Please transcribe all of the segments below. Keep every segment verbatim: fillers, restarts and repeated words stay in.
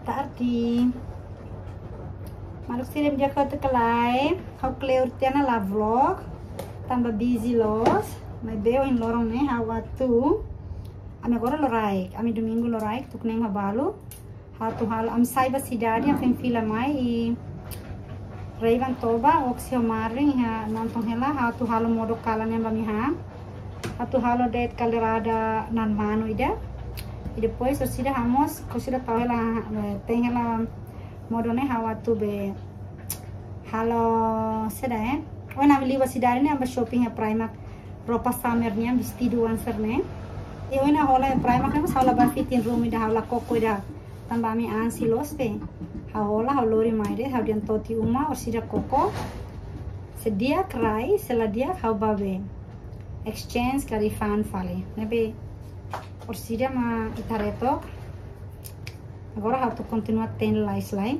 tarde. Mas se ele já conta que lá é, ao Cleo tem na vlog, também busy los, mas bem em lorong né, hawa tu. Ami agora lorai, ami domingo lorai, tu nem habalo. Ha tu hal am sai ba cidade, am fila mai e Reivan toba, oxio maring ha nonton hela, ha tu halo modo kala nem ba mi ha. Ha tu halo det calderada nan mano ida. E depois eu sira ramos, eu sira tau ela tem ela modone hawa tu be halo seda eh. Oh na beli cidade né, amba shopping a Primark, roupa summernya vestido answer né. E eu na rola em Primark né, sala ba fitting room ida hala coco ida. Tambah mi ansi los pe. Haola haulori maire hau dian toti uma or sida coco. Sedia krai seladia hau babe. Exchange kari fan fale. Nebe or sida ma itareto. Agora hau tu continua ten lais lai.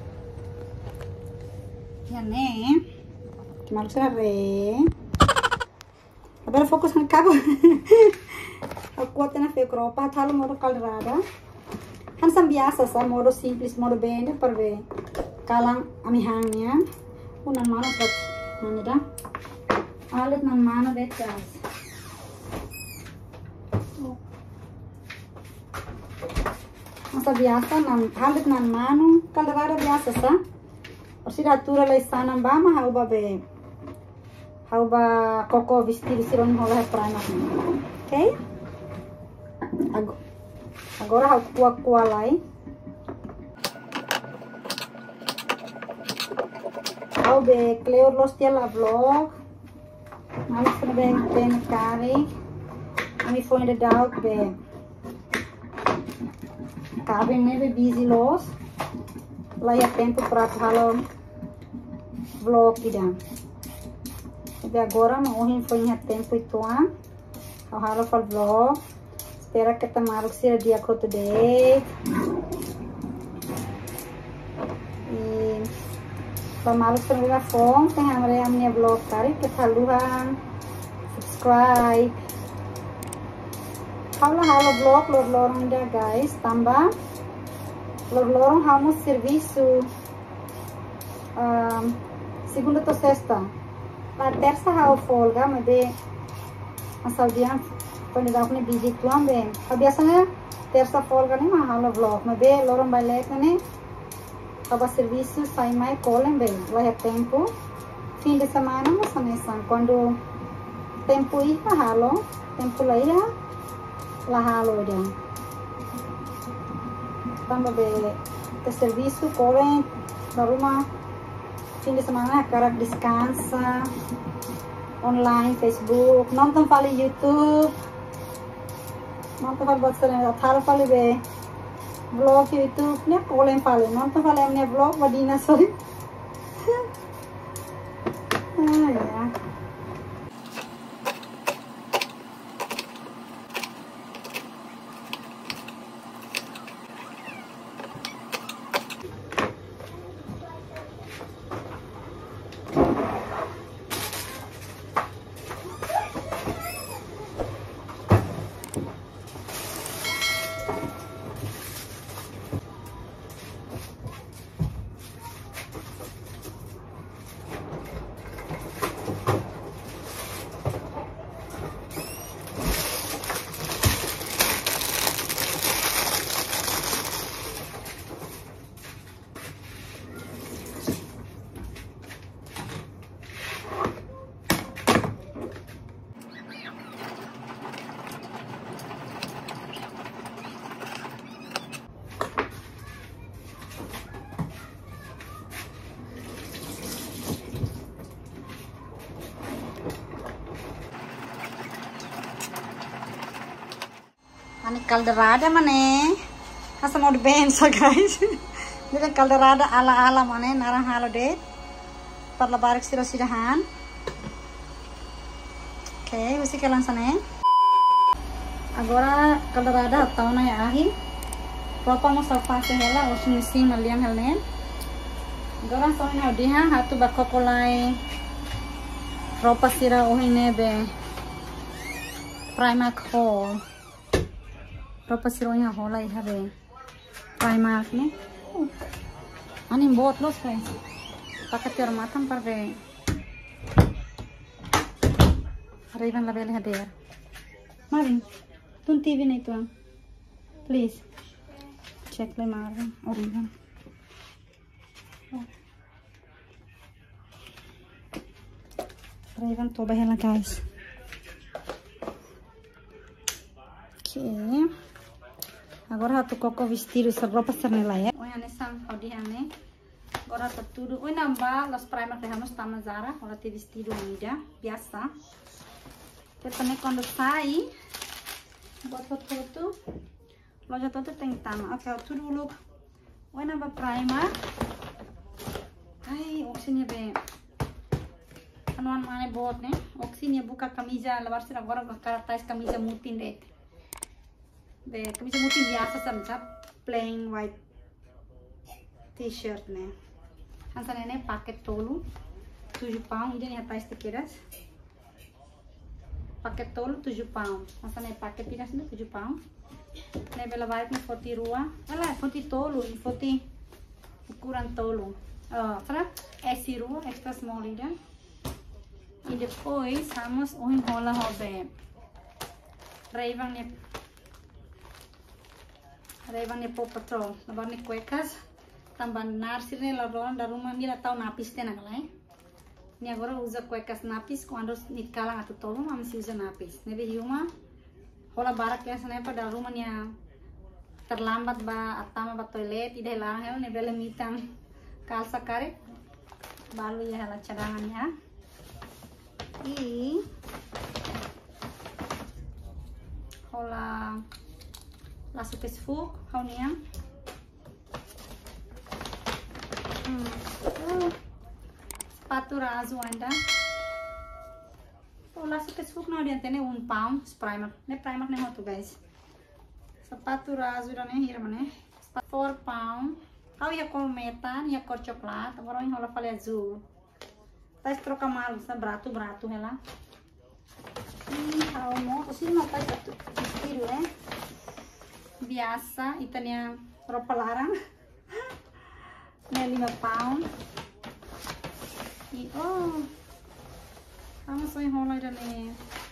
Ya ne. Malu sera re. Agora fokus no cabo. Aku kuat na fe kropa thalo modo calderada. Kan biasa sa modo simples modo bende per ve kalang ami hangnya unan mana kat mana dah alit nan mana betas masa biasa nan alit nan manu calderada biasa sa orsi ratura lai sana bama hau ba be hau ba koko vestido siron hola prana okay Ag agora hau kuah-kuah lai hau be Cleo los tia la vlog malu se be ben kari ami foi de dau be cabem ne be busy los lai a tempo para halo vlog ida be agora mo hin foi a tempo ituan hau halo fal vlog. Espera que tamaruk sira dia ko today. E tamaruk sira ga phone te hamare amne vlog kari ke thaluhan subscribe. Halo halo vlog lor lorong da guys, tambah lor lorong hamo serviço um, segunda to sexta. La terça hao folga, mas de asal dia quando dá अपने busy tuan be biasanya terça folga nih mahal vlog mas be lorong balik nih aba serviço sai mai colhem be vai tempo fim de semana mas nessa quando tempo ir halo tempo lá ya la halo dia tambah be ke serviço colhem na rumah fim de semana cara descansa online Facebook nonton vale YouTube nonton buat sering thal pale be vlog YouTube ne kolen pale nonton pale amne vlog badina sorry ah ya Ani calderada mane, asa mau bensa guys. Ini kan calderada ala-ala mane, narang halo deh. Parla barik sira-sirahan. Oke, okay, usi kalan sana. Agora calderada atau na ya ahi. Propa mo sa fase hela, osun si malian helne. Agora so na diha hatu bakokolai. Propa sira ohine be. Primark haul. Propa sironya hola iha be Primark ne Anim bot los guys. Pakai tiar matang parve. Ray-Ban label hadir. Marin, tun T V naik tuang. Please. Check le Marin, Ray-Ban. Ray-Ban toba hela guys. Okay. Agora tu koko vestido essa roupa cernela ya. Oi ane sang hodi ane. Agora tá tudo. Oi namba los primer que vamos tama Zara, olha te vestido ainda, biasa. Depois quando sai, bota tudo. Loja toda tem tama. Ok, tudo look. Oi namba primer. Ai, oxinha bem. Anuan mana bot ne. Oxinha buka camisa, levar sih agora cara tais camisa mutin deh. Be camisa mutin biasa saja, plain white t-shirt ne. Hansa nene paket tolu tujuh pound, ini nih atas tekiras. Paket tolu tujuh pound. Hansa nene paket pinas ini tujuh pound. Ne bela balik nih forty rua. Alah, forty tolu, forty ukuran tolu. Oh, para esi rua extra small ida. E depois vamos o enrola hobe. Ray-Ban nih Ray-Ban nih Paw Patrol, lebar nih cuecas, tambah narsir nih ladoran da rumah nih latau napis teh nakalai. Nih agora usa cuecas napis, quando nih kalang atau tolong masih usa napis. Nebe hiuma, hola barak ya sana pada rumah nih terlambat ba atama ba toilet, ide lah hel nebe lemitan kalsa kare, baru ya hela cadangannya. I hola langsung ke sfuk, kau niang. Hmm. Oh. Sepatu razu anda. Oh, langsung ke sfuk na dia tene un pound primer. Ne primer ne hotu guys. Sepatu razu dan ne hira mane. four pound. Kau ya cor metan, ya cor coklat. Agora em rola falei azul. Tá troca mal, sa bratu bratu hela. Hmm, kau mau, sih mau tá vestido, eh? Biasa, itanya roupa larang. Né lima pound. E oh, vamos só enrolar ele.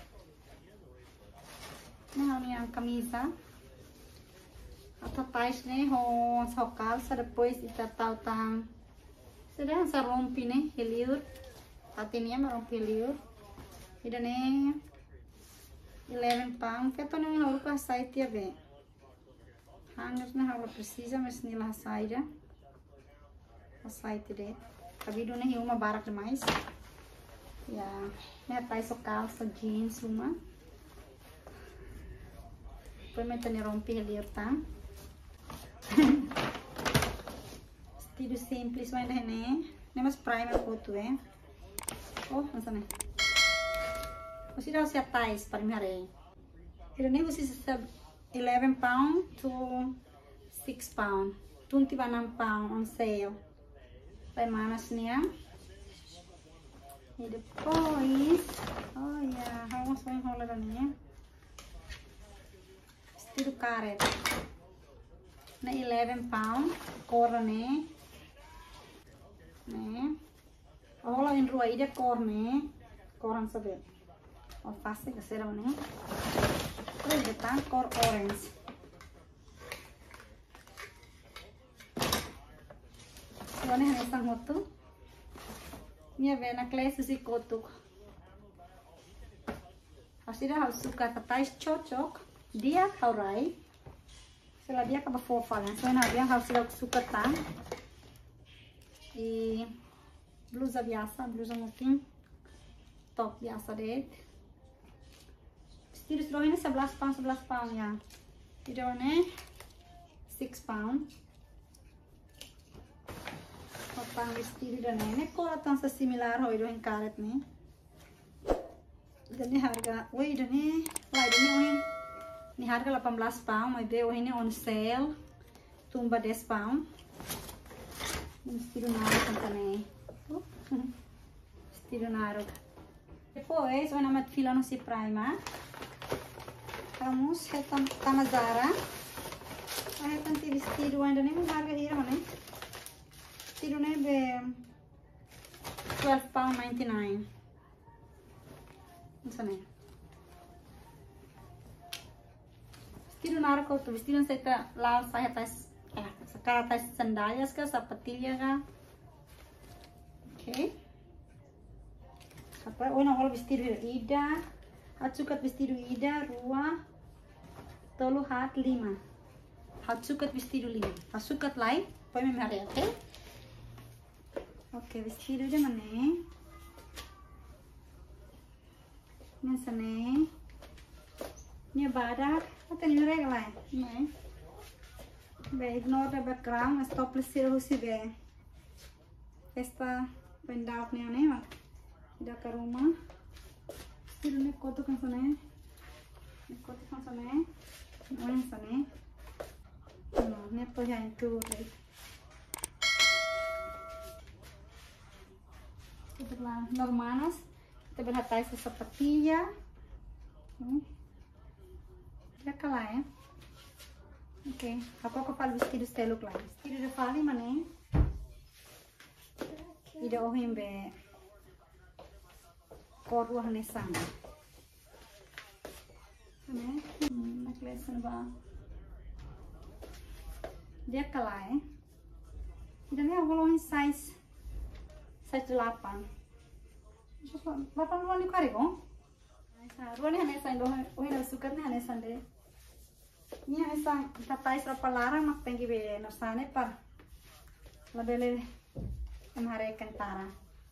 Nah, ini yang camisa. Atau tais né, ho só calça depois ita tau tang. Sudah sa rompi né, heliur. Hatinya merompi heliur. Ida né eleven pound. Keto né harus pas site ya be. Hangers na hala precisa, mas nila saída. A site dele. Cabido nem uma barak demais. Ya, né tá isso calça jeans uma. Depois metendo romper ali tá. Vestido simples, mas né, nem mais primer foto é. Oh, masa né. Você dá se atais para me arei. Ele nem você sabe. eleven pound to six pound, twenty-one pound on sale. Vai manas niya. E depois, oh yeah, vamos só enrolar niya. Vestido caret. Na eleven pound, cor né. Né. Rola em rua ida cor né. Coran saber. Oh, fácil que será né. Terus datang cor orange. Soalnya hanya sang hotu. Minha vena classe si kotuk. Asira harus suka tatais cocok. Dia haurai. Setelah dia kaba fofalan. Soalnya dia harus suka tang. E blusa biasa, blusa mungkin top biasa deh. Vestido seluruh ini eleven pound, eleven pound ya. Tidak nih six pound. Potang vestido dan ini kurang similar ho itu yang karet nih. Dan ini harga, wah ini nih, wah ini ini harga eighteen pound, mas deu ini on sale, tumba ten pound. Vestido naro também. Vestido naro. Depois, vou na fila no si primer. Vamos, tama Zara. Aí tanti vestido ainda nem me larga hira, né? Vestido né be twelve pound ninety-nine. Isso né? Vestido nara kau tu vestido saya tak lah saya atas eh sekarang atas sandálias kah sapatilha kah. Okay. Apa? Oh não, o vestido ida. Hatsukat vestido ida rua. Tolo hat lima. Hatsukat vestido lima. Hatsukat lain. Põe me mare, ok? Ok, vestido de mané. Nessa né. Minha badak. Até nem rega lá, né? Bem, ignore the background. Mas topless sira husi be. Esta benda up ne ane mak. Ida ke rumah. Vestido ne koto kan sana. Ne koto kan sana. Olha essa, né? Não, não é para já em tudo. Kita lá, normalas. Kita berhati essa sapatilha. Já cala, é? Ok. Agora que eu falo vestido estilo claro. Vestido de fali, mané. E de ohim be. Corvo hanesan. Né? Necklace ba. Dia kalah eh. Dan ni kalau ni size size delapan. delapan luar ni kari ko? Luar ni hanya size doh. Oh ni suka ni hanya size deh. Ni hanya size kita size berapa larang mak tengki be narsane par. Labele हमारे कंतारा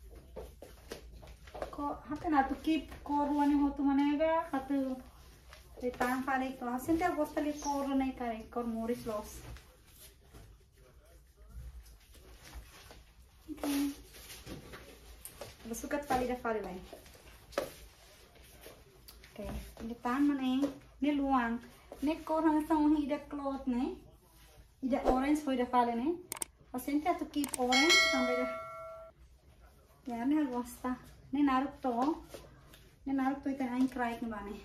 को हते ना तो की कोरवाने हो तो मनेगा हते ते तान फाले क्लास सेंटर गोस्तले कोर नहीं करे कोर मोरिस लॉस ओके सुकत फाली दा फाले line okay ini tan mana ini luang ini koor hanya sang ida cloth ne ida orange foi da fale ne asente tu keep orange sampai dah ya ini hal wasta ini naruk to ini naruk to ikan aing cry ke bane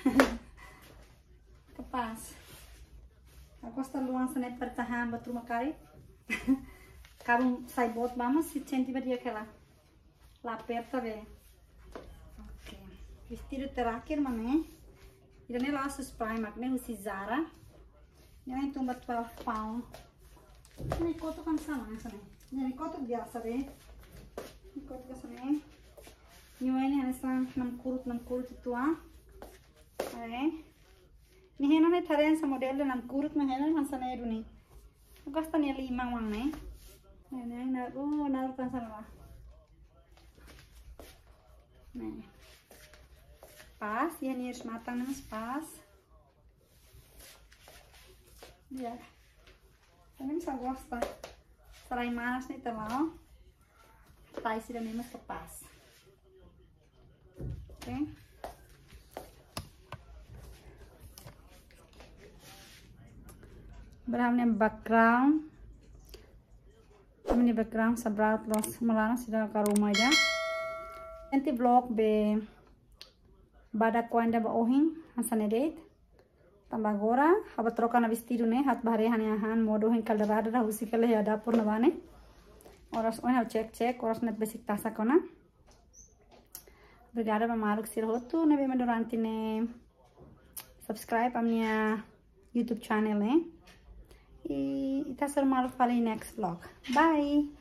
kepas aku sta luang sana pertahan betul makari karung sai bot vamos si senti dia kela la aperta ve oke vestido terakhir mana ini laços primark ne usi Zara ini tumba twelve pound ini koto kan sama sana ini koto biasa deh ini koto ke sana ini ini hanya enam kurut enam kurut itu ah eh ini hanya nih tharen sama model enam kurut mah hanya kan sana itu nih aku nih lima wang nih ini yang naruh oh naruh kan sana lah nih pas ya nih harus matang nih pas ya ini bisa gosta serai manas nih terlalu tai sudah memang kepas oke okay. Berhamnya background ini background sabrat los melana sudah ke rumah aja nanti vlog be badak kuanda ba ohing hasane date tambah agora haba troca na vestido ne hat bahare hane han modo hen kaldarada da usi kale ada por navane oras ona check check oras net basic tasa kona obrigada ba maluk sir hotu na be durante ne subscribe a minha YouTube channel né e tá sendo maluk fala em next vlog bye.